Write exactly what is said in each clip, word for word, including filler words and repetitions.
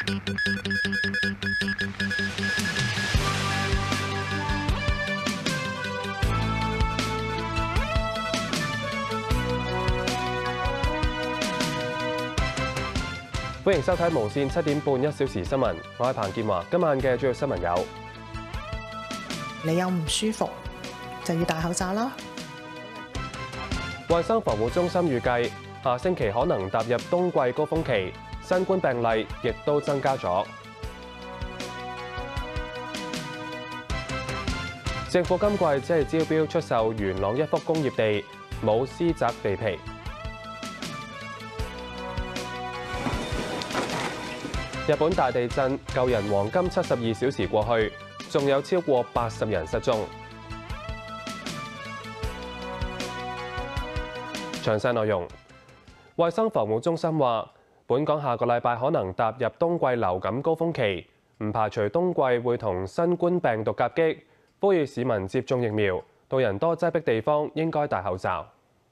歡迎收睇無線七點半一小時新聞，我係彭建華。今晚嘅主要新聞有： 你有唔舒服就要戴口罩啦。 衛生防護中心預計下星期可能踏入冬季高峰期，新冠病例亦都增加咗。政府今季只係招標出售元朗一幅工業地，冇私宅地皮。日本大地震救人黃金七十二小時過去，仲有超過八十人失蹤。詳細內容，衛生防護中心話，本港下個禮拜可能踏入冬季流感高峰期，唔排除冬季會同新冠病毒夾擊，呼籲市民接種疫苗，到人多擠迫地方應該戴口罩。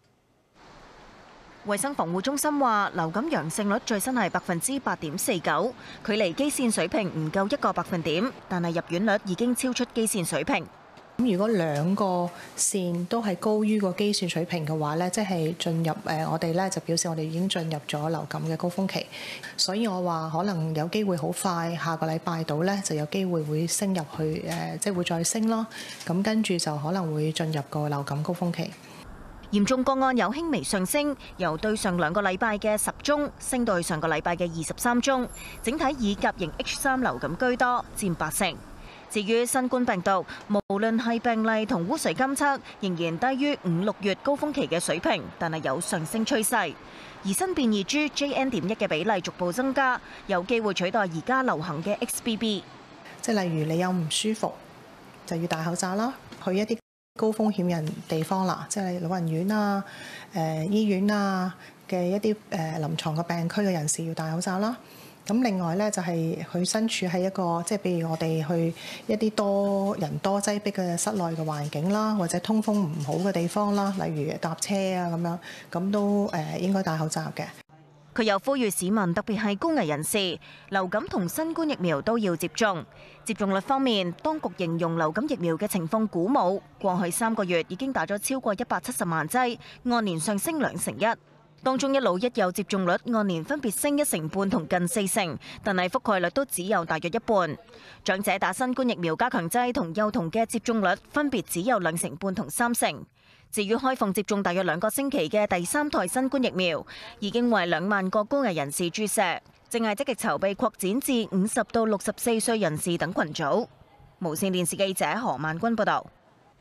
衛生防護中心話，流感陽性率最新係百分之八點四九，距離基線水平唔夠一個百分點，但係入院率已經超出基線水平。 咁如果兩個線都係高於個基線水平嘅話咧，即係進入誒我哋咧就表示我哋已經進入咗流感嘅高峰期，所以我話可能有機會好快下個禮拜到咧就有機會會升入去誒，即係會再升咯。咁跟住就可能會進入個流感高峰期。 嚴重個案有輕微上升，由對上兩個禮拜嘅十宗升到去上個禮拜嘅二十三宗，整體以甲型 H 三流感居多，佔八成。至於新冠病毒，無論係病例同污水監測，仍然低於五六月高峰期嘅水平，但係有上升趨勢。而新變異株 J N 點一嘅比例逐步增加，有機會取代而家流行嘅 X B B。 即係例如你有唔舒服，就要戴口罩啦，去一啲高風險人地方啦，即係老人院啊、誒、呃、醫院啊嘅一啲誒臨床嘅病區嘅人士要戴口罩啦。咁另外咧就係佢身處喺一個即係譬如我哋去一啲多人多擠迫嘅室內嘅環境啦，或者通風唔好嘅地方啦，例如搭車啊咁樣，咁都誒應該戴口罩嘅。 佢又呼籲市民，特別係高危人士，流感同新冠疫苗都要接種。接種率方面，當局形容流感疫苗嘅情況鼓舞，過去三個月已經打咗超過一百七十萬劑，按年上升兩成一。當中一老一幼接種率按年分別升一成半同近四成，但係覆蓋率都只有大約一半。長者打新冠疫苗加強劑同幼童嘅接種率分別只有兩成半同三成。至於開放接種大約兩個星期嘅第三代新冠疫苗，已經為兩萬個高危人士注射，正係積極籌備擴展至五十到六十四歲人士等群組。無線電視記者何萬君報導。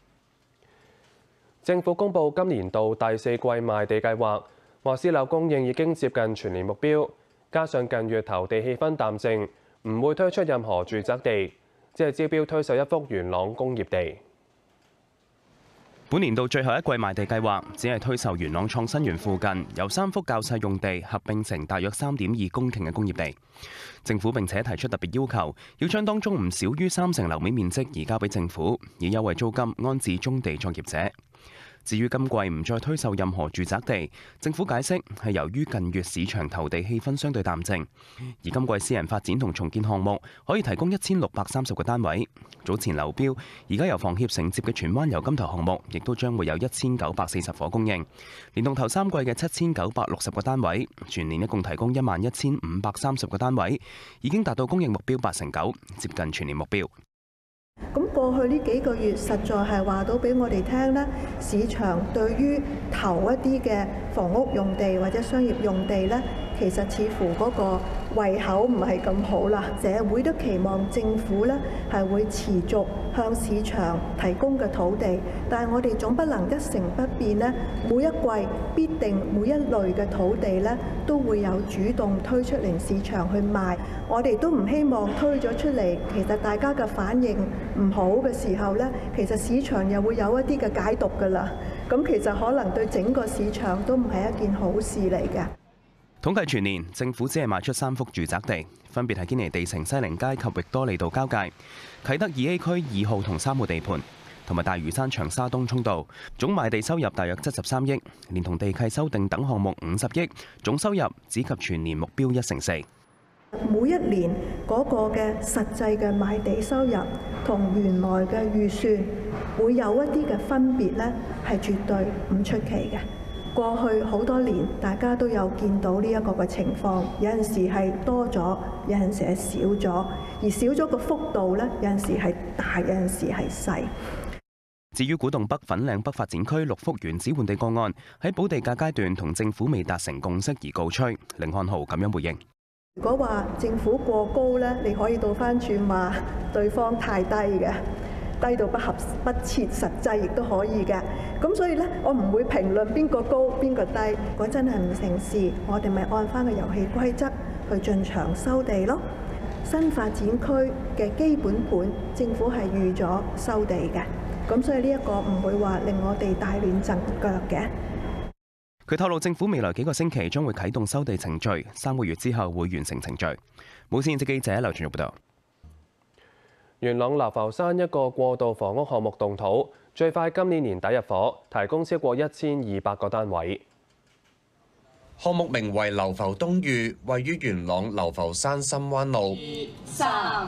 政府公布今年度第四季賣地計劃，話私樓供應已經接近全年目標，加上近月投地氣氛淡靜，唔會推出任何住宅地，只係招標推售一幅元朗工業地。 本年度最後一季賣地計劃，只係推售元朗創新園附近由三幅較細用地合併成大約三點二公頃嘅工業地。政府並且提出特別要求，要將當中唔少於三成樓面面積移交俾政府，以優惠租金安置棕地作業者。至於今季唔再推售任何住宅地，政府解釋係由於近月市場投地氣氛相對淡靜，而今季私人發展同重建項目可以提供一千六百三十個單位。早前流標，而家由房協承接嘅荃灣油金頭項目，亦都將會有一千九百四十伙供應，連同頭三季嘅七千九百六十個單位，全年一共提供一萬一千五百三十個單位，已經達到供應目標八成九，接近全年目標。 咁過去呢幾個月，實在係話到俾我哋聽咧，市場對於投一啲嘅房屋用地或者商業用地咧，其實似乎嗰個胃口唔係咁好啦。社會都期望政府咧係會持續向市場提供嘅土地，但係我哋總不能一成不變咧，每一季必定每一類嘅土地咧都會有主動推出嚟市場去賣。我哋都唔希望推咗出嚟，其實大家嘅反應唔好嘅時候咧，其實市場又會有一啲嘅解讀㗎啦。咁其實可能對整個市場都唔係一件好事嚟嘅。 統計全年，政府只係賣出三幅住宅地，分別係堅尼地城西寧街及域多利道交界、啟德二 A 區二號同三號地盤，同埋大嶼山長沙東涌道，總賣地收入大約七十三億，連同地契修訂等項目五十億，總收入只及全年目標一成四。 每一年嗰個嘅實際嘅賣地收入同原來嘅預算會有一啲嘅分別呢，係絕對唔出奇嘅。過去好多年，大家都有見到呢一個嘅情況，有陣時係多咗，有陣時係少咗，而少咗個幅度呢，有陣時係大，有陣時係細。 至於古洞北粉嶺北發展區六幅原址換地個案，喺補地價階段同政府未達成共識而告吹。甯漢豪咁樣回應： 如果話政府過高呢，你可以倒翻轉話對方太低嘅。低到不合不切實際，亦都可以嘅。咁所以咧，我唔會評論邊個高邊個低。如果真係唔成事，我哋咪按翻個遊戲規則去進場收地咯。新發展區嘅基本盤，政府係預咗收地嘅。咁所以呢一個唔會話令我哋大亂陣腳嘅。 佢透露，政府未來幾個星期將會啟動收地程序，三個月之後會完成程序。無線記者劉俊玉報道。 元朗流浮山一個過渡房屋項目動土，最快今年年底入伙，提供超過一千二百個單位。 項目名為流浮東寓，位於元朗流浮山深灣路。三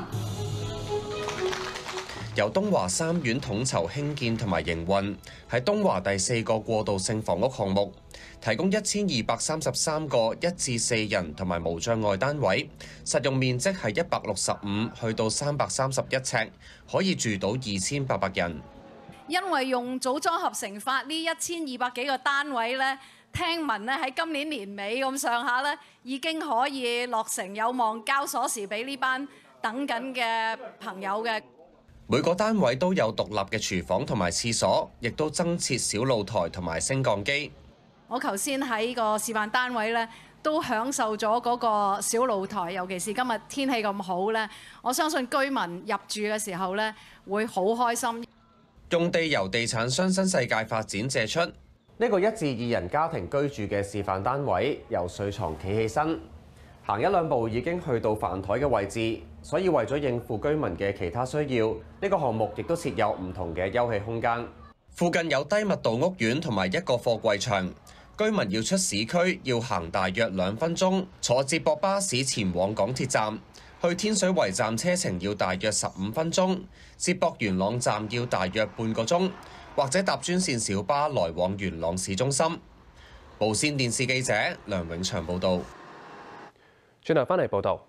由東華三院統籌興建同埋營運，係東華第四個過渡性房屋項目，提供一千二百三十三個一至四人同埋無障礙單位，實用面積係一百六十五去到三百三十一尺，可以住到二千八百人。 因為用組裝合成法呢一千二百幾個單位呢，聽聞呢喺今年年尾咁上下呢已經可以落成，有望交鎖匙俾呢班等緊嘅朋友嘅。 每個單位都有獨立嘅廚房同埋廁所，亦都增設小露台同埋升降機。 我頭先喺個示範單位咧，都享受咗嗰個小露台，尤其是今日天氣咁好咧，我相信居民入住嘅時候咧會好開心。 用地由地產商新世界發展借出， 呢個一至二人家庭居住嘅示範單位，由睡床企起身，行一兩步已經去到飯台嘅位置。所以為咗應付居民嘅其他需要，呢個項目亦都設有唔同嘅休憩空間。 附近有低密度屋苑同埋一個貨櫃場，居民要出市區要行大約兩分鐘，坐接駁巴士前往港鐵站，去天水圍站車程要大約十五分鐘，接駁元朗站要大約半個鐘，或者搭專線小巴來往元朗市中心。無線電視記者梁永祥報導。 轉頭翻嚟報導。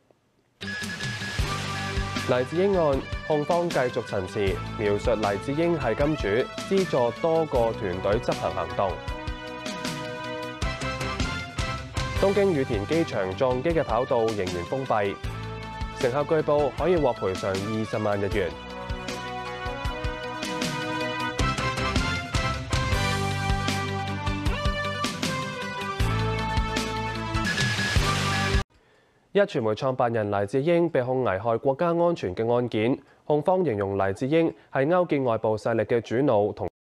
黎智英案，控方繼續陳詞，描述黎智英係金主，資助多個團隊執行行動。東京羽田機場撞擊嘅跑道仍然封閉，乘客據報可以獲賠償二十萬日元。一傳媒創辦人黎智英被控危害國家安全嘅案件，控方形容黎智英係勾結外部勢力嘅主腦同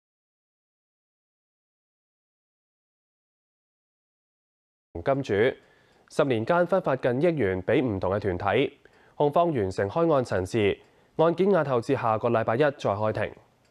金主，十年間分發近億元俾唔同嘅團體。控方完成開案陳詞，案件押後至下個禮拜一再開庭。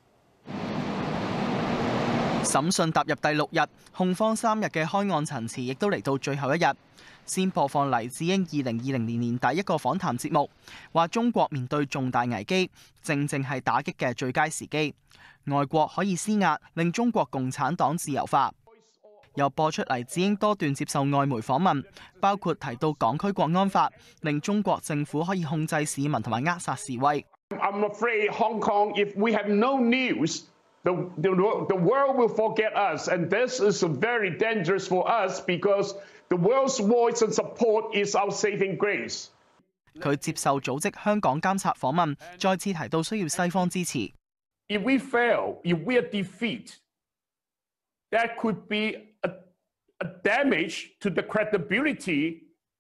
審訊踏入第六日，控方三日嘅開案陳詞亦都嚟到最後一日。先播放黎智英二零二零年年底一個訪談節目，話中國面對重大危機，正正係打擊嘅最佳時機。外國可以施壓，令中國共產黨自由化。又播出黎智英多段接受外媒訪問，包括提到港區國安法，令中國政府可以控制市民同埋扼殺示威。 I'm afraid Hong Kong, if we have no news, the, the, the world will forget us, and this is very dangerous for us because the world's voice and support is our saving grace. 佢接受組織香港監察訪問，再次提到需要西方支持。 If we fail, if we are defeat, that could be a, a damage to the credibility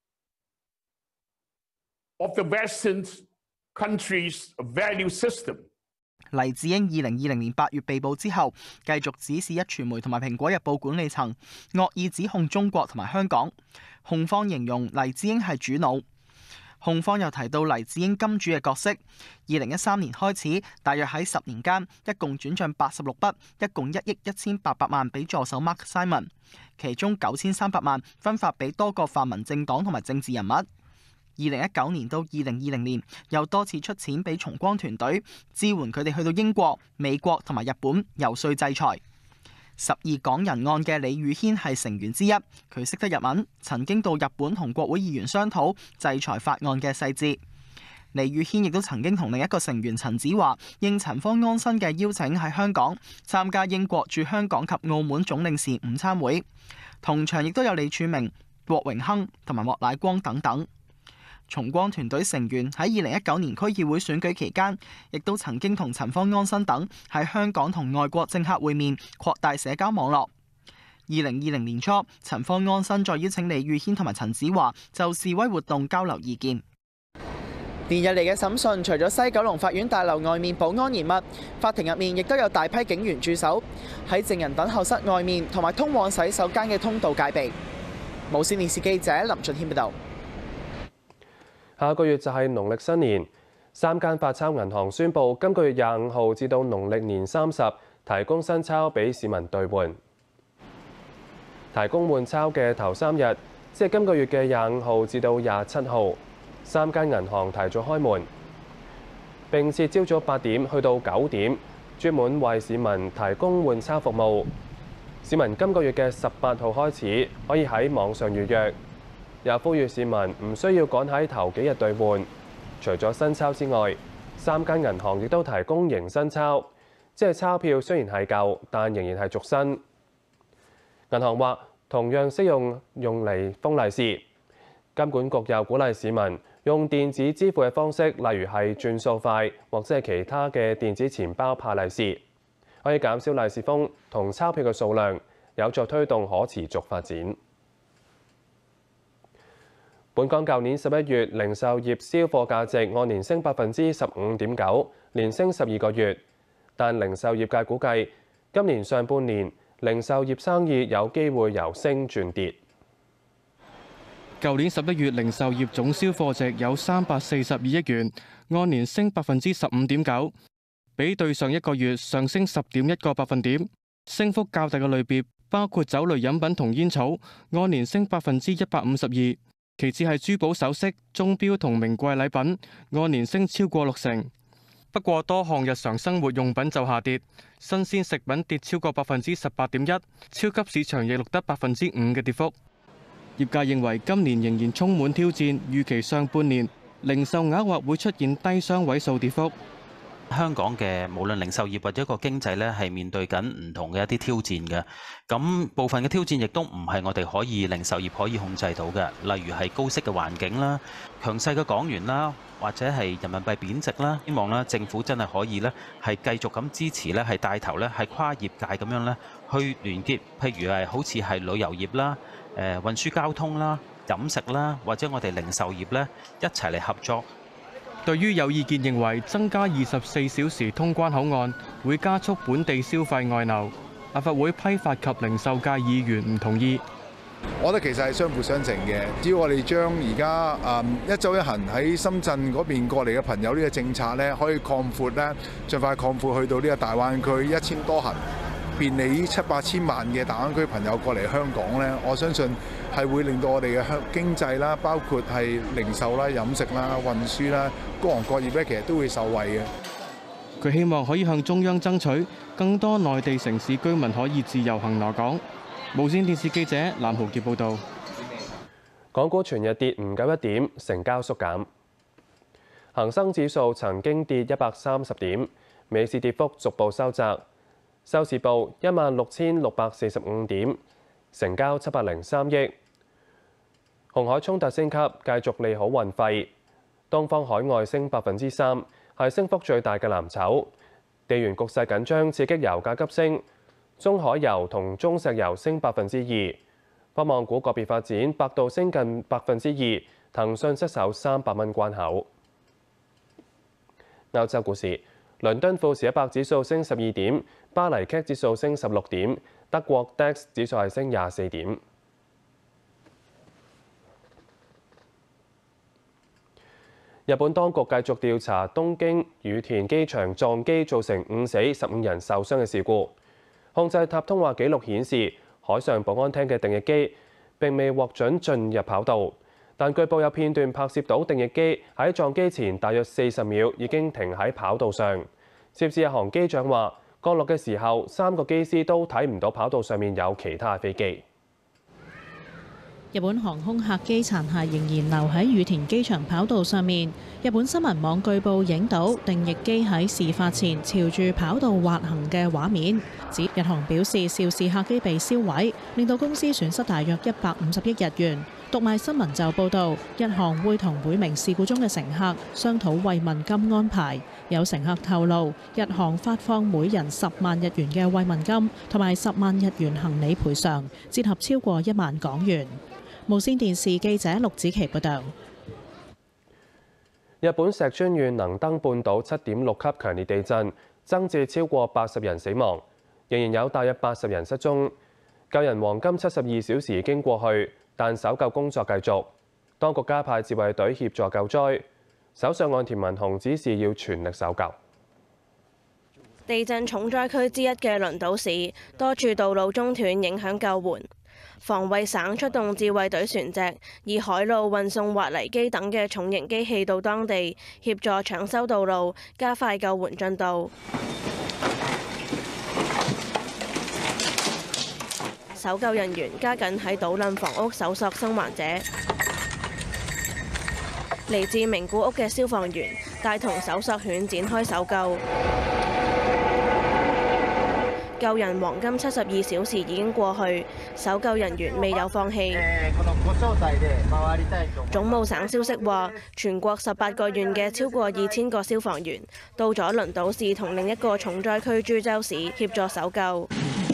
of the Western countries' value system. 黎智英二零二零年八月被捕之後，繼續指示一傳媒同埋蘋果日報管理層惡意指控中國同埋香港。控方形容黎智英係主腦。控方又提到黎智英金主嘅角色。二零一三年開始，大約喺十年間，一共轉賬八十六筆，一共一億一千八百萬俾助手 Mark Simon， 其中九千三百萬分發俾多個泛民政黨同埋政治人物。 二零一九年到二零二零年，又多次出錢俾重光團隊支援佢哋去到英國、美國同埋日本遊說制裁。十二港人案嘅李宇軒係成員之一，佢識得日文，曾經到日本同國會議員商討制裁法案嘅細節。李宇軒亦都曾經同另一個成員陳子華應陳方安生嘅邀請喺香港參加英國駐香港及澳門總領事午餐會，同場亦都有李柱銘、郭榮鏗同埋莫乃光等等。重光團隊成員喺二零一九年區議會選舉期間，亦都曾經同陳方安生等喺香港同外國政客會面，擴大社交網絡。二零二零年初，陳方安生再邀請李宇軒同埋陳子華就示威活動交流意見。連日嚟嘅審訊，除咗西九龍法院大樓外面保安嚴密，法庭入面亦都有大批警員駐守，喺證人等候室外面同埋通往洗手間嘅通道戒備。無線電視記者林俊軒報導。 下個月就係農曆新年，三間發鈔銀行宣布今個月廿五號至到農曆年三十提供新鈔俾市民兌換。提供換鈔嘅頭三日，即係今個月嘅廿五號至到廿七號，三間銀行提早開門，並自朝早八點去到九點，專門為市民提供換鈔服務。市民今個月嘅十八號開始可以喺網上預約。又呼籲市民唔需要趕喺頭幾日兌換。除咗新鈔之外，三間銀行亦都提供迎新鈔，即係鈔票雖然係舊，但仍然係續新。銀行話同樣適用用嚟封利是。金管局又鼓勵市民用電子支付嘅方式，例如係轉數快或者係其他嘅電子錢包派利是，可以減少利是封同鈔票嘅數量，有助推動可持續發展。本港舊年十一月零售業銷貨價值按年升百分之十五點九，連升十二個月。但零售業界估計，今年上半年零售業生意有機會由升轉跌。 舊年十一月零售業總銷貨值有三百四十二億元，按年升百分之十五點九，比對上一個月上升十點一個百分點。升幅較大嘅類別包括酒類飲品同煙草，按年升百分之一百五十二。其次係珠寶首飾、鐘錶同名貴禮品，按年升超過六成。不過多項日常生活用品就下跌，新鮮食品跌超過百分之十八點一，超級市場亦錄得百分之五嘅跌幅。業界認為今年仍然充滿挑戰，預期上半年零售額或會出現低雙位數跌幅。 香港嘅無論零售業或者個經濟呢，係面對緊唔同嘅一啲挑戰嘅。咁部分嘅挑戰亦都唔係我哋可以零售業可以控制到嘅，例如係高息嘅環境啦、強勢嘅港元啦，或者係人民幣貶值啦。希望呢政府真係可以呢，係繼續咁支持呢，係帶頭呢，係跨業界咁樣呢，去聯結，譬如係好似係旅遊業啦、誒運輸交通啦、飲食啦，或者我哋零售業呢，一齊嚟合作。 對於有意見認為增加二十四小時通關口岸會加速本地消費外流，立法會批發及零售界議員唔同意。 我覺得其實係相輔相成嘅，只要我哋將而家誒一周一行喺深圳嗰邊過嚟嘅朋友呢個政策咧，可以擴闊咧，盡快擴闊去到呢個大灣區一千多行，便利呢七八千萬嘅大灣區朋友過嚟香港咧，我相信係會令到我哋嘅香經濟啦，包括係零售啦、飲食啦、運輸啦，各行各業咧，其實都會受惠嘅。 佢希望可以向中央爭取更多內地城市居民可以自由行來港。無線電視記者藍豪傑報導。 港股全日跌唔夠一點，成交縮減。恒生指數曾經跌一百三十點，尾市跌幅逐步收窄，收市報一萬六千六百四十五點，成交七百零三億。紅海衝突升級，繼續利好運費。東方海外升百分之三，係升幅最大嘅藍籌。地緣局勢緊張，刺激油價急升。中海油同中石油升百分之二。科網股個別發展，百度升近百分之二，騰訊失守三百蚊關口。歐洲股市，倫敦富時一百指數升十二點，巴黎 C A C 指數升十六點，德國 D A X 指數係升廿四點。日本當局繼續調查東京羽田機場撞機造成五死十五人受傷嘅事故。控制塔通話記錄顯示，海上保安廳嘅定翼機並未獲准進入跑道， 但據報有片段拍攝到定翼機喺撞機前大約四十秒已經停喺跑道上。涉事日航機長話，降落嘅時候三個機師都睇唔到跑道上面有其他飛機。 日本航空客機殘骸仍然留喺羽田機場跑道上面。日本新聞網據報影到定翼機喺事發前朝住跑道滑行嘅畫面，指日航表示肇事客機被燒毀，令到公司損失大約一百五十億日元。讀賣新聞就報導，日航會同每名事故中嘅乘客商討慰問金安排。有乘客透露，日航發放每人十萬日元嘅慰問金，同埋十萬日元行李賠償，折合超過一萬港元。無線電視記者陸子琪報導。 日本石川縣能登半島七點六級強烈地震，增至超過八十人死亡，仍然有大約八十人失蹤。救人黃金七十二小時已經過去，但搜救工作繼續。當局加派自衛隊協助救災。首相岸田文雄指示要全力搜救。 地震重災區之一嘅輪島市，多處道路中斷，影響救援。防衛省出動自衛隊船隻，以海路運送挖泥機等嘅重型機器到當地協助搶修道路，加快救援進度。搜救人員加緊喺島冧房屋搜索生還者。嚟自名古屋嘅消防員帶同搜索犬展開搜救。救人黃金七十二小時已經過去，搜救人員未有放棄。總務省消息話，全國十八個縣嘅超過二千個消防員到咗輪島市同另一個重災區珠洲市協助搜救。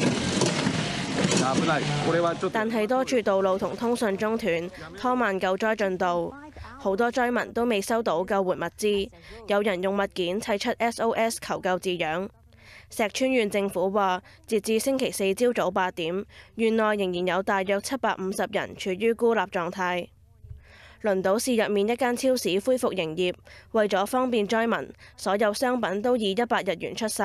但係多處道路同通訊中斷，拖慢救災進度。好多災民都未收到救援物資，有人用物件砌出 S O S 求救字樣。石川縣政府話，截至星期四朝早八點，縣內仍然有大約七百五十人處於孤立狀態。輪島市入面一間超市恢復營業，為咗方便災民，所有商品都以一百日元出售。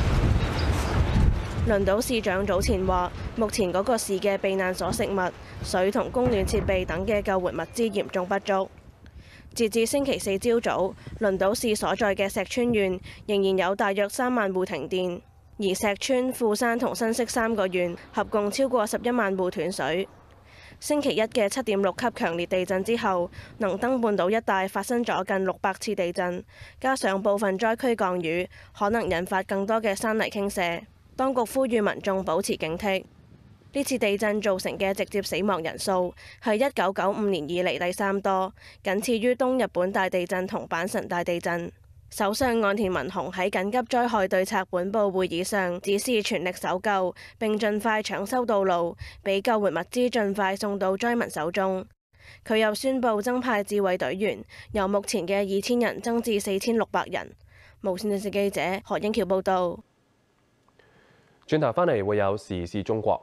輪島市長早前話，目前嗰個市嘅避難所食物、水同供暖設備等嘅救援物資嚴重不足。截至星期四朝早，輪島市所在嘅石川縣仍然有大約三萬戶停電，而石川、富山同新潟三個縣合共超過十一萬戶斷水。星期一嘅七點六級強烈地震之後，能登半島一帶發生咗近六百次地震，加上部分災區降雨，可能引發更多嘅山泥傾瀉。當局呼籲民眾保持警惕。呢次地震造成嘅直接死亡人數係一九九五年以嚟第三多，僅次於東日本大地震同阪神大地震。首相岸田文雄喺緊急災害對策本部會議上指示全力搜救，並盡快搶修道路，俾救援物資盡快送到災民手中。佢又宣布增派自衛隊員，由目前嘅二千人增至四千六百人。無線電視記者何英橋報導。 轉頭返嚟會有時事中國。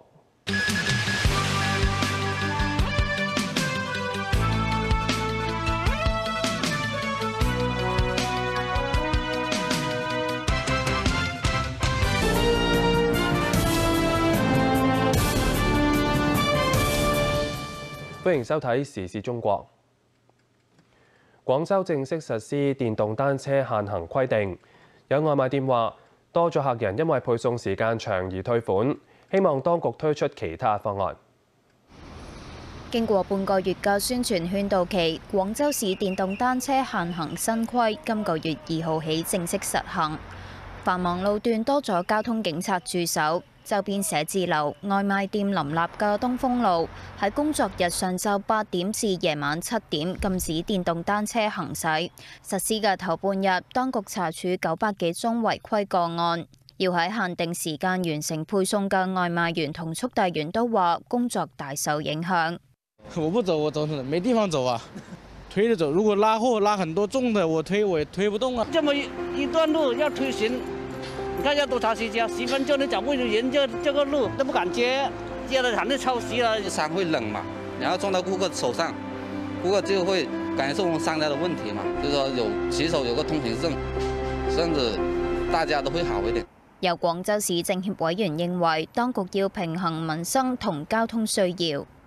歡迎收睇時事中國。廣州正式實施電動單車限行規定，有外賣店話多咗客人因為配送時間長而退款。希望當局推出其他方案。 經過半個月嘅宣傳勸導期，廣州市電動單車限行新規今個月二號起正式實行。繁忙路段多咗交通警察駐守，周邊寫字樓、外賣店林立嘅東風路喺工作日上晝八點至夜晚七點禁止電動單車行駛。實施嘅頭半日，當局查處九百幾宗違規個案。要喺限定時間完成配送嘅外賣員同速遞員都話工作大受影響。 我不走，我走沒地方走啊，推着走。如果拉貨拉很多重的，我推我也推不動啊。這麼一一段路要推行，你看要多長時間？十分鐘你找不人，這這個路都不敢接，接了肯定抄襲了。 商會冷嘛，然後裝到顧客手上，顧客就會感受商家的問題嘛，就是說有騎手有個通行證，甚至大家都會好一點。 有廣州市政協委員認為，當局要平衡民生同交通需要。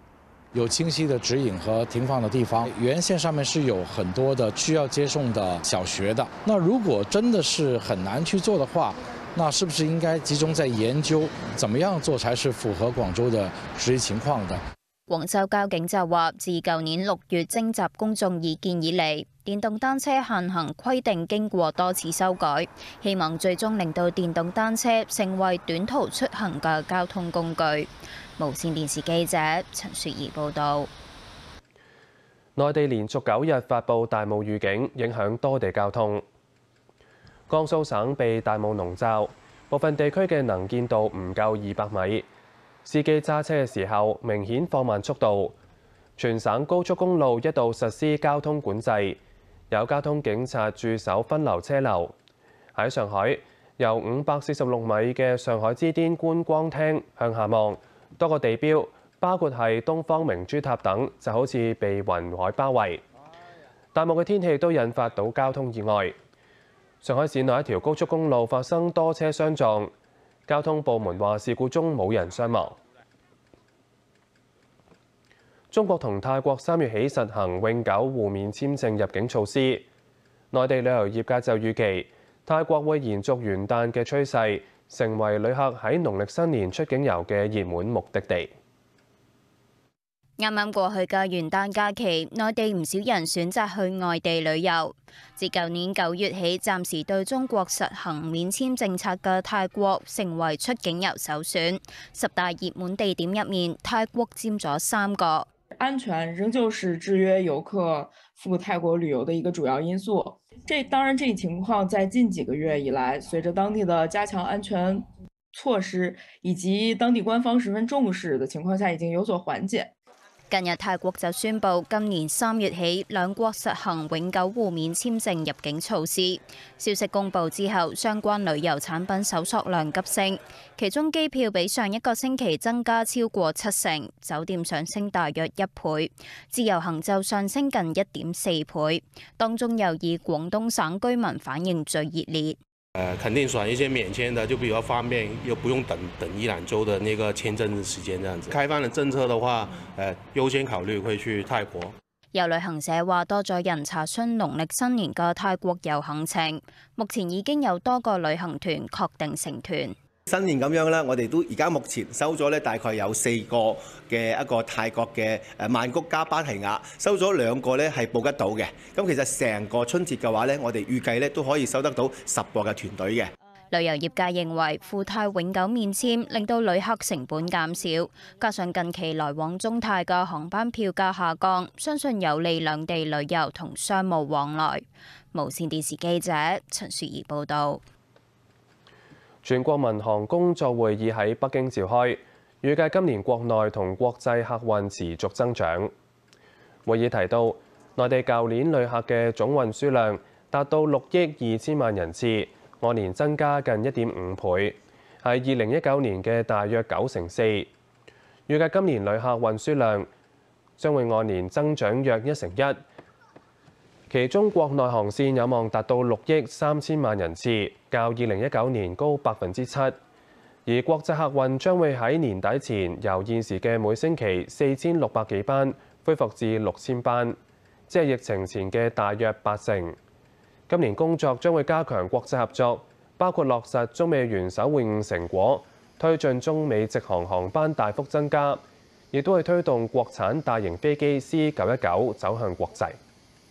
有清晰的指引和停放的地方。原线上面是有很多的需要接送的小学的。那如果真的是很難去做的話，那是不是應該集中在研究怎麼樣做才是符合廣州的實際情況的？ 廣州交警就話，自舊年六月徵集公眾意見以嚟，電動單車限行規定經過多次修改，希望最終令到電動單車成為短途出行嘅交通工具。無線電視記者陳雪兒報導。 內地連續九日發布大霧預警，影響多地交通。江蘇省被大霧籠罩，部分地區嘅能見度唔夠二百米。司機揸車嘅時候明顯放慢速度，全省高速公路一度實施交通管制，有交通警察駐守分流車流。喺上海，由五百四十六米嘅上海之巔觀光廳向下望，多個地標，包括係東方明珠塔等，就好似被雲海包圍。大霧嘅天氣都引發到交通意外。上海市內一條高速公路發生多車相撞。交通部門話事故中冇人傷亡。中國同泰國三月起實行永久互免簽證入境措施，內地旅遊業界就預期泰國會延續元旦嘅趨勢，成為旅客喺農曆新年出境遊嘅熱門目的地。 啱啱過去嘅元旦假期，內地唔少人選擇去外地旅遊。自舊年九月起，暫時對中國實行免簽政策嘅泰國，成為出境遊首選。十大熱門地點入面，泰國佔咗三個。 安全仍舊是制約遊客赴泰國旅遊的一個主要因素。這當然，這一情況在近幾個月以來，隨着當地的加強安全措施以及當地官方十分重視的情況下，已經有所緩解。 近日泰國就宣布，今年三月起兩國實行永久互免簽證入境措施。消息公布之後，相關旅遊產品搜索量急升，其中機票比上一個星期增加超過七成，酒店上升大約一倍，自由行就上升近一點四倍。當中又以廣東省居民反應最熱烈。 呃，肯定選一些免簽的，就比較方便，又不用等等一兩週的那個簽證時間，這樣子。開放的政策的話，呃，優先考慮會去泰國。 有旅行社話，多咗人查詢農曆新年嘅泰國遊行程，目前已經有多個旅行團確定成團。 新年咁樣啦，我哋都而家目前收咗咧，大概有四個嘅一個泰國嘅誒曼谷加芭提雅，收咗兩個咧係報得到嘅。咁其實成個春節嘅話咧，我哋預計咧都可以收得到十個嘅團隊嘅。 旅遊業界認為赴泰永久免簽令到旅客成本減少，加上近期來往中泰嘅航班票價下降，相信有利兩地旅遊同商務往來。無線電視記者陳雪兒報導。 全國民航工作會議喺北京召開，預計今年國內同國際客運持續增長。會議提到，內地舊年旅客嘅總運輸量達到六億二千萬人次，按年增加近一點五倍，係二零一九年嘅大約九成四。預計今年旅客運輸量將會按年增長約一成一。其中國內航線有望達到六億三千萬人次，較二零一九年高百分之七。而國際客運將會喺年底前由現時嘅每星期四千六百幾班恢復至六千班，即係疫情前嘅大約八成。今年工作將會加強國際合作，包括落實中美元首會晤成果，推進中美直航航班大幅增加，亦都會推動國產大型飛機 C 九一九走向國際。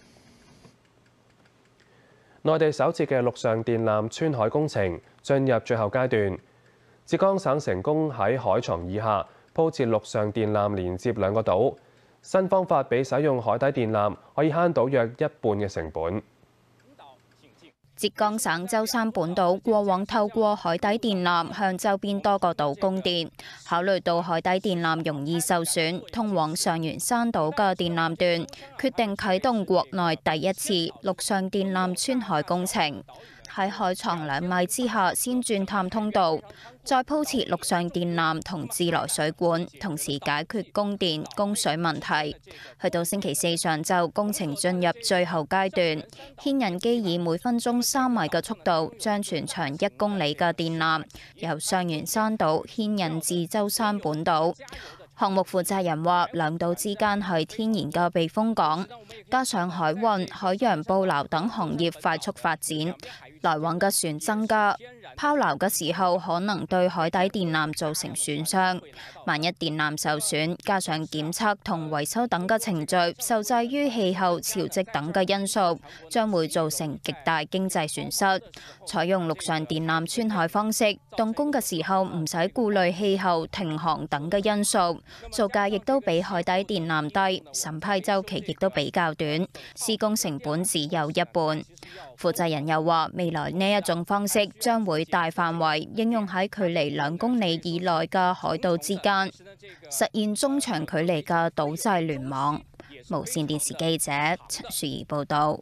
內地首次嘅陸上電纜穿海工程進入最後階段，浙江省成功喺海床以下鋪設陸上電纜連接兩個島。新方法比使用海底電纜可以慳到約一半嘅成本。 浙江省舟山本島過往透過海底電纜向周邊多個島供電，考慮到海底電纜容易受損，通往上元山島嘅電纜段決定啟動國內第一次陸上電纜穿海工程。喺海床兩米之下先鑽探通道，再鋪設陸上電纜同自來水管，同時解決供電供水問題。去到星期四上晝，工程進入最後階段，牽引機以每分鐘三米嘅速度，將全長一公里嘅電纜由上元山島牽引至舟山本島。 項目負責人話：兩島之間係天然嘅避風港，加上海運、海洋捕撈等行業快速發展，來往嘅船增加，拋錨嘅時候可能對海底電纜造成損傷。萬一電纜受損，加上檢測同維修等嘅程序受制於氣候、潮汐等嘅因素，將會造成極大經濟損失。採用陸上電纜穿海方式，動工嘅時候唔使顧慮氣候、停航等嘅因素，造價亦都比海底電纜低，審批週期亦都比較短，施工成本只有一半。負責人又話：未來呢一種方式將會大範圍應用喺距離兩公里以內嘅海島之間，實現中長距離嘅島際聯網。無線電視記者陳樹儀報導。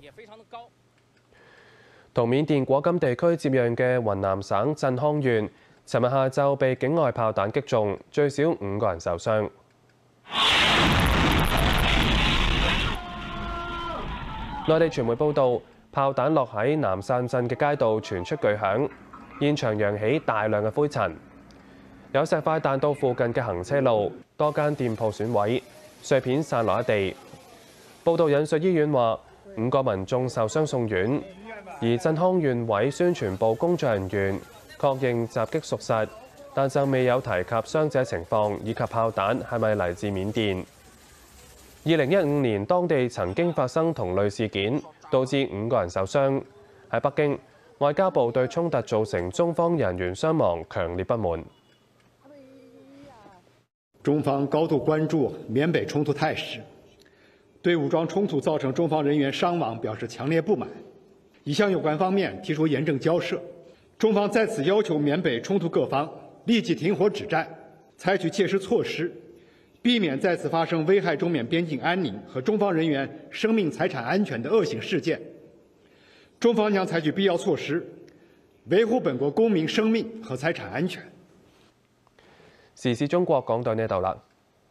同緬甸果敢地區接壤嘅雲南省鎮康縣，尋日下晝被境外炮彈擊中，最少五個人受傷。內地傳媒報道，炮彈落喺南汕鎮嘅街道傳出巨響，現場揚起大量嘅灰塵，有石塊彈到附近嘅行車路，多間店鋪損毀，碎片散落一地。報道引述醫院話，五個民眾受傷送院，而鎮康縣委宣傳部工作人員確認襲擊屬實，但就未有提及傷者情況以及炮彈係咪嚟自緬甸。二零一五年，當地曾經發生同類事件，導致五個人受傷。喺北京，外交部對衝突造成中方人員傷亡強烈不滿。 中方高度關注緬北衝突態勢，對武裝衝突造成中方人員傷亡表示強烈不滿，已向有關方面提出嚴正交涉。中方在此要求緬北衝突各方立即停火止戰，採取切實措施，避免再次發生危害中緬邊境安寧和中方人員生命財產安全的惡性事件。中方將採取必要措施，維護本國公民生命和財產安全。 時事中國講到呢度啦。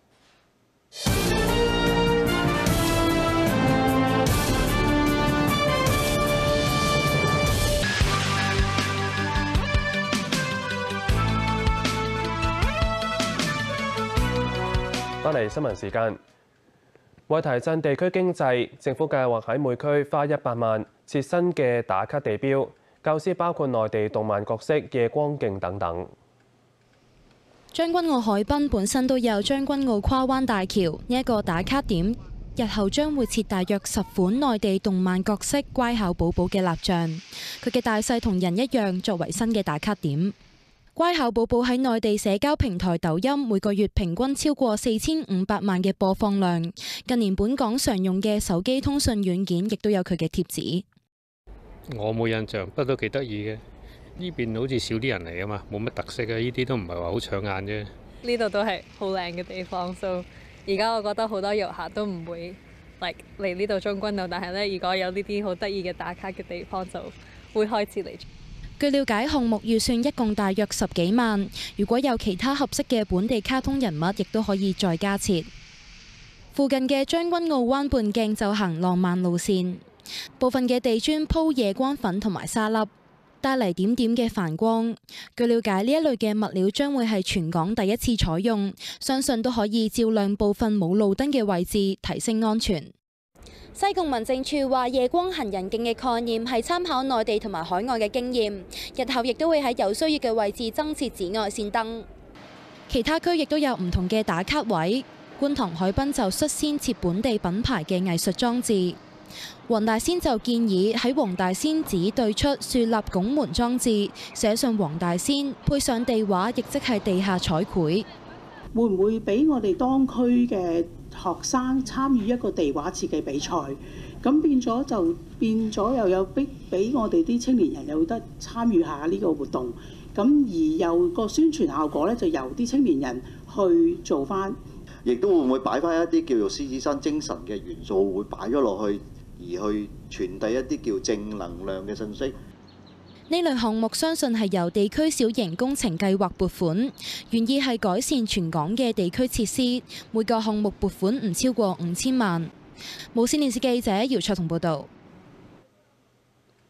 返嚟新聞時間，為提振地區經濟，政府計劃喺每區花一百萬設新嘅打卡地標，構思包括內地動漫角色、夜光徑等等。 將軍澳海濱本身都有將軍澳跨灣大橋呢一個打卡點，日後將會設大約十款內地動漫角色乖巧寶寶嘅蠟像，佢嘅大細同人一樣，作為新嘅打卡點。乖巧寶寶喺內地社交平台抖音每個月平均超過四千五百萬嘅播放量。近年本港常用嘅手機通訊軟件亦都有佢嘅貼紙。 我冇印象，不過都幾得意嘅。呢邊好似少啲人嚟啊嘛，冇乜特色啊，呢啲都唔係話好搶眼啫。 呢度都係好靚嘅地方，所以而家我覺得好多遊客都唔會嚟嚟呢度將軍澳，但係呢，如果有呢啲好得意嘅打卡嘅地方，就會開始嚟。 據了解，項目預算一共大約十幾萬，如果有其他合適嘅本地卡通人物，亦都可以再加設。附近嘅將軍澳灣半徑就行浪漫路線，部分嘅地磚鋪夜光粉同埋沙粒，帶嚟點點嘅反光。據了解，呢一類嘅物料將會係全港第一次採用，相信都可以照亮部分冇路燈嘅位置，提升安全。西貢民政處話，夜光行人徑嘅概念係參考內地同埋海外嘅經驗，日後亦都會喺有需要嘅位置增設紫外線燈。其他區亦都有唔同嘅打卡位，觀塘海濱就率先設本地品牌嘅藝術裝置。黃大仙就建議喺黃大仙寺對出樹立拱門裝置，寫上黃大仙，配上地畫，亦即係地下彩繪。 會唔會俾我哋當區嘅學生參與一個地畫設計比賽？咁變咗就變咗又有逼俾我哋啲青年人有得參與下呢個活動。咁而又個宣傳效果咧，就由啲青年人去做翻。 亦都會唔會擺翻一啲叫做獅子山精神嘅元素，會擺咗落去，而去傳遞一啲叫正能量嘅信息。 呢類項目相信係由地區小型工程計劃撥款，原意係改善全港嘅地區設施。每個項目撥款唔超過五千萬。無線電視記者姚卓彤報導。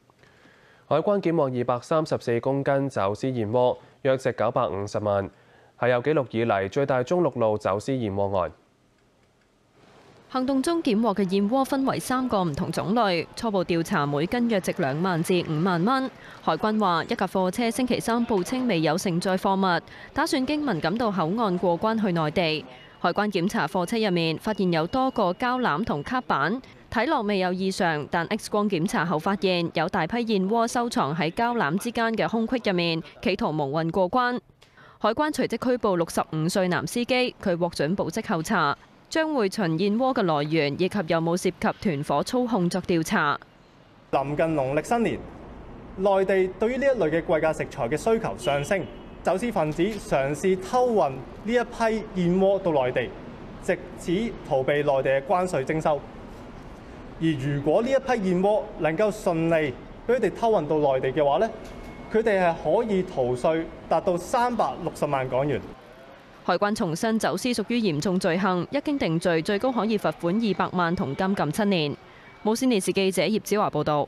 海關檢獲二百三十四公斤走私燕窩，約值九百五十萬。 係有紀錄以嚟最大中陸路走私燕窩案。 行動中檢獲嘅燕窩分為三個唔同種類，初步調查每斤約值兩萬至五萬蚊。海關話，一架貨車星期三報稱未有承載貨物，打算經文錦渡口岸過關去內地。海關檢查貨車入面，發現有多個膠籃同卡板，睇落未有異常，但 X 光檢查後發現有大批燕窩收藏喺膠籃之間嘅空隙入面，企圖蒙混過關。海關隨即拘捕六十五歲男司機，佢獲准保釋候查。將會循燕窩嘅來源以及有冇涉及團伙操控作調查。 臨近農曆新年，內地對於呢一類嘅貴價食材嘅需求上升，走私分子嘗試偷運呢一批燕窩到內地，藉此逃避內地嘅關稅徵收。而如果呢一批燕窩能夠順利俾佢哋偷運到內地嘅話呢，佢哋係可以逃稅達到三百六十萬港元。 海關重申走私屬於嚴重罪行，一經定罪，最高可以罰款二百萬同監禁七年。無線電視記者葉子華報導。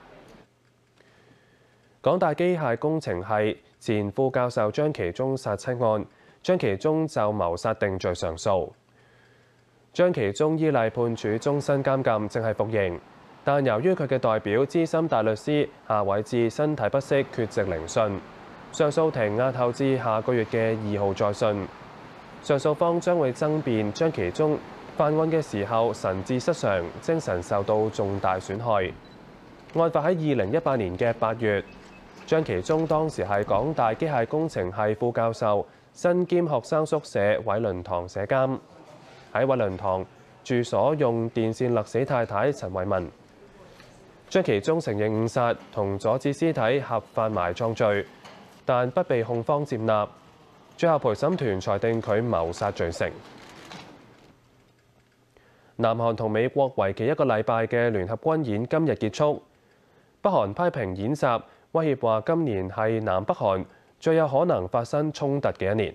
港大機械工程系前副教授張其中殺妻案，張其中就謀殺定罪上訴。張其中依例判處終身監禁，正係服刑，但由於佢嘅代表資深大律師夏偉智身體不適缺席聆訊，上訴庭押後至下個月嘅二號再訊。上訴方將會爭辯張其中犯案嘅時候神志失常，精神受到重大損害。案發喺二零一八年嘅八月，張其中當時係港大機械工程系副教授，身兼學生宿舍偉倫堂舍監。喺偉倫堂住所用電線勒死太太陳慧文。張其中承認誤殺同阻止屍體合犯埋葬罪，但不被控方接納。最後陪審團裁定佢謀殺罪成。南韓同美國為期一個禮拜嘅聯合軍演今日結束。北韓批評演習，威脅話今年係南北韓最有可能發生衝突嘅一年。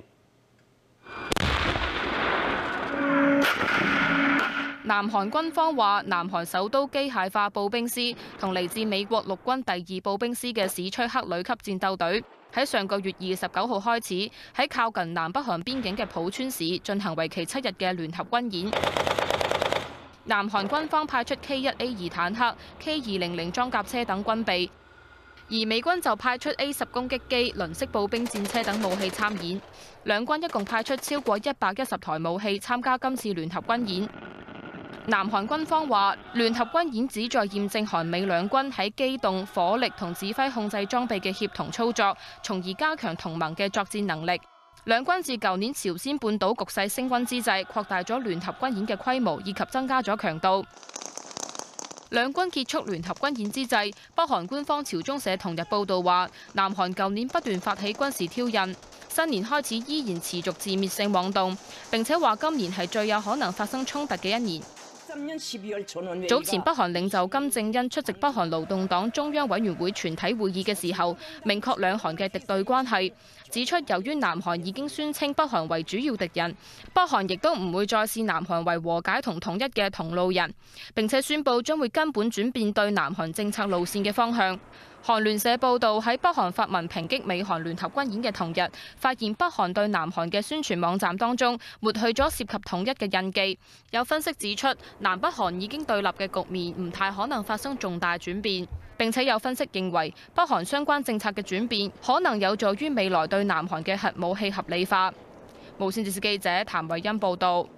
南韓軍方話，南韓首都機械化步兵師同嚟自美國陸軍第二步兵師嘅史崔克旅級戰鬥隊喺上個月二十九號開始喺靠近南北韓邊境嘅浦川市進行為期七日嘅聯合軍演。南韓軍方派出 K 一 A 二坦克、K 二零零裝甲車等軍備，而美軍就派出 A 十攻擊機、輪式步兵戰車等武器參演。兩軍一共派出超過一百一十台武器參加今次聯合軍演。南韓軍方話，聯合軍演旨在驗證韓美兩軍喺機動、火力同指揮控制裝備嘅協同操作，從而加強同盟嘅作戰能力。兩軍自舊年朝鮮半島局勢升溫之際，擴大咗聯合軍演嘅規模以及增加咗強度。兩軍結束聯合軍演之際，北韓官方朝中社同日報導話，南韓舊年不斷發起軍事挑釁，新年開始依然持續自滅性妄動，並且話今年係最有可能發生衝突嘅一年。早前北韓領袖金正恩出席北韓勞動黨中央委員會全體會議嘅時候，明確兩韓嘅敵對關係，指出由於南韓已經宣稱北韓為主要敵人，北韓亦都唔會再視南韓為和解同統一嘅同路人，並且宣布將會根本轉變對南韓政策路線嘅方向。韓聯社報導，喺北韓發文抨擊美韓聯合軍演嘅同日，發現北韓對南韓嘅宣傳網站當中抹去咗涉及統一嘅印記。有分析指出，南北韓已經對立嘅局面唔太可能發生重大轉變。並且有分析認為，北韓相關政策嘅轉變可能有助於未來對南韓嘅核武器合理化。無線電視記者譚慧欣報導。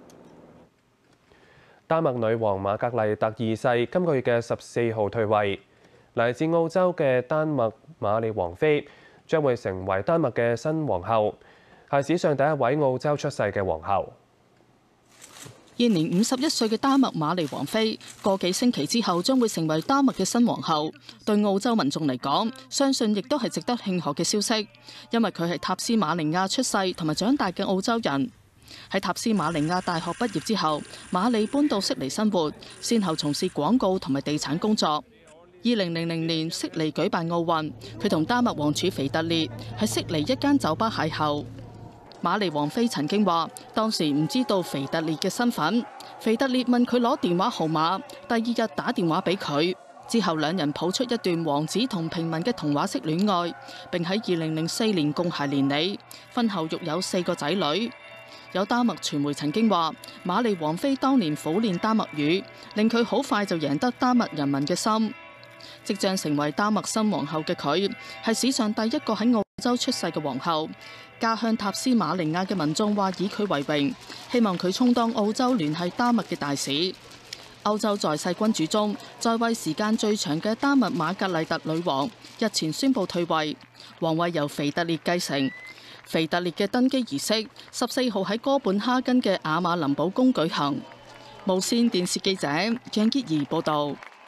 丹麥女王瑪格麗特二世今個月嘅十四號退位。嚟自澳洲嘅丹麥瑪麗王妃將會成為丹麥嘅新皇后，係史上第一位澳洲出世嘅皇后。 現年五十一歲嘅丹麥瑪麗王妃，個幾星期之後將會成為丹麥嘅新皇后。對澳洲民眾嚟講，相信亦都係值得慶賀嘅消息，因為佢係塔斯馬尼亞出世同埋長大嘅澳洲人。喺塔斯馬尼亞大學畢業之後，瑪麗搬到悉尼生活，先後從事廣告同埋地產工作。二零零零年悉尼舉辦奧運，佢同丹麥王儲腓特烈喺悉尼一間酒吧邂逅。瑪麗王妃曾經話，當時唔知道腓特烈嘅身份，腓特烈問佢攞電話號碼，第二日打電話俾佢， 之後兩人抱出一段王子同平民嘅童話式戀愛，並喺二零零四年共諧連理，婚後育有四個仔女。有丹麥傳媒曾經話，瑪麗王妃當年苦練丹麥語，令佢好快就贏得丹麥人民嘅心。即將成為丹麥新皇后嘅佢，係史上第一個喺澳洲出世嘅皇后。家鄉塔斯馬尼亞嘅民眾話以佢為榮，希望佢充當澳洲聯繫丹麥嘅大使。歐洲在世君主中，在位時間最長嘅丹麥瑪格麗特女王日前宣布退位，皇位由腓特烈繼承。腓特烈嘅登基儀式十四號喺哥本哈根嘅亞馬林堡宮舉行。無線電視記者張潔儀報導。